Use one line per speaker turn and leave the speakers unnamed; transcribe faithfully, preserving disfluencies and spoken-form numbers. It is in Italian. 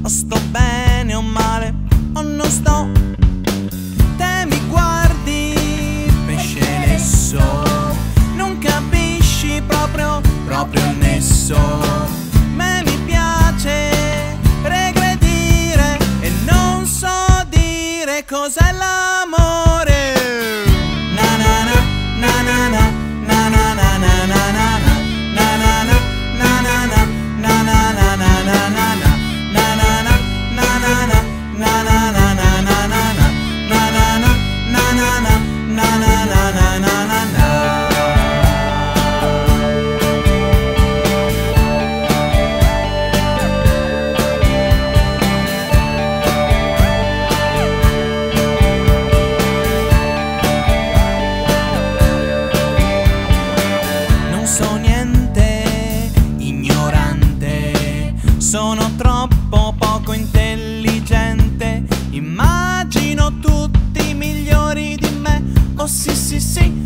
o sto bene o male, o non sto. Te mi guardi, pesce nesso, non capisci proprio, proprio il nesso. Me mi piace regredire e non so dire cos'è l'amore. Na na na, na na na, na na na na na na na. Sono troppo poco intelligente, immagino tutti migliori di me. Oh sì sì sì,